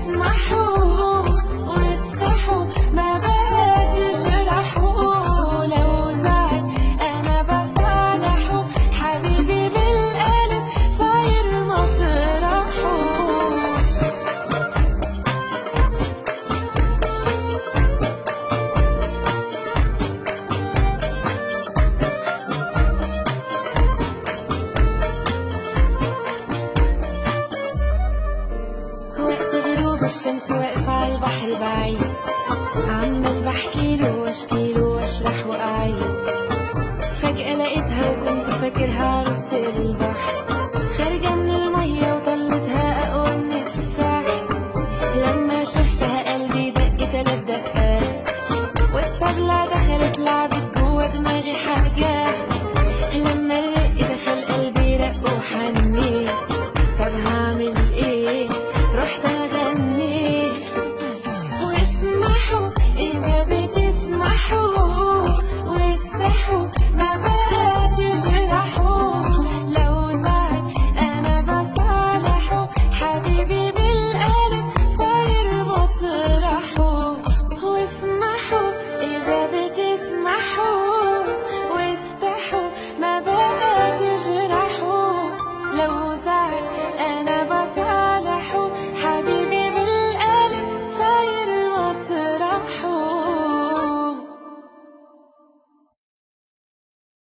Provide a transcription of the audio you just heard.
اسمحوا واستحوا ما بدي جرحوا، لو زعل أنا بصالحه، حبيبي بالقلب صاير مطرحه. وقت غروب الشمس واقفة على البحر بعيد، عمال بحكيله واشكيله واشرح واعيد، فجأة لقيتها وكنت فاكرها عروسة البحر، خارجة من المية وطلتها أقوى من السحر، لما شفت